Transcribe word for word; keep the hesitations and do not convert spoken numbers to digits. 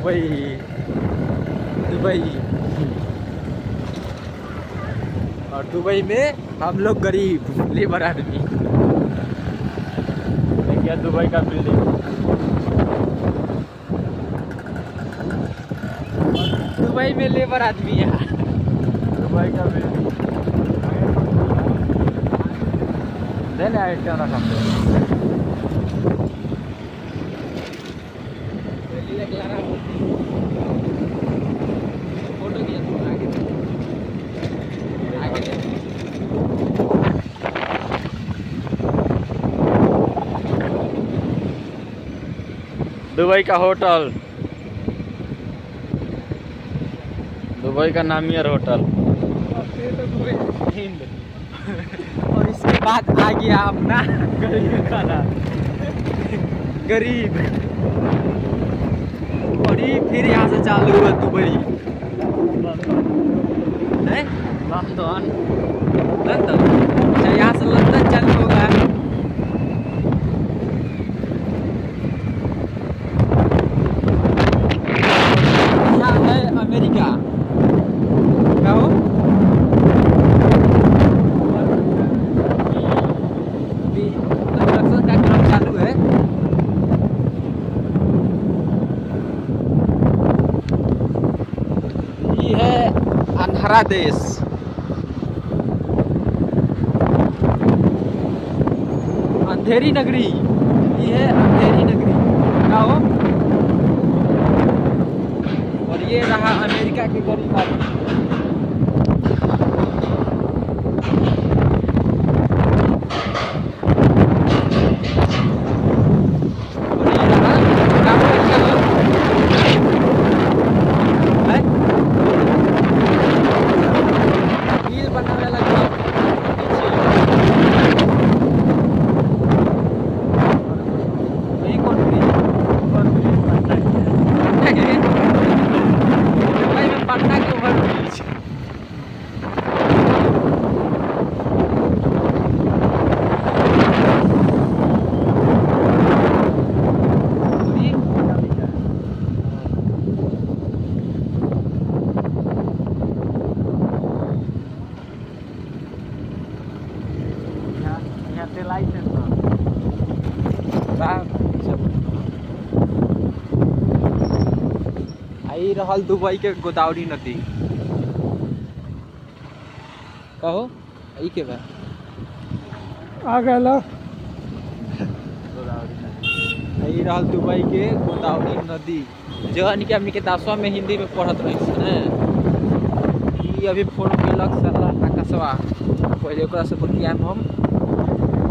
Dubai Dubai और Dubai में हम लोग गरीब लेबर आदमी। क्या दुबई का बिल्डिंग, दुबई में लेबर आदमी यहाँ। दुबई का बिल्डिंग ले ले आए क्या रखा फोटो दिया तुम आगे आगे। दुबई का होटल, दुबई का नामियर होटल। और इसके बाद आ गया अपना गरीब खाना, गरीब। और ये फिर यहाँ से चालू हुआ दुबई, लंदन लंदन अच्छा यहाँ से लंदन चालू होगा। यहाँ है अमेरिका क्या हो? कंस्ट्रक्शन का काम चालू है। ये है अंधारा देश, अंधेरी नगरी। ये है अंधेरी नगरी क्या हो? और ये रहा अमेरिका के गरीब आदमी। आई रहल दुबई के गोदावरी नदी कहो ई के बा आ गया आई रहल दुबई के गोदावरी नदी जो कि हमनी के दसवा में हिंदी में पढ़त रही है। अभी फोन केलक साला आकाशवा पहले ओकरा से बतियाम हम।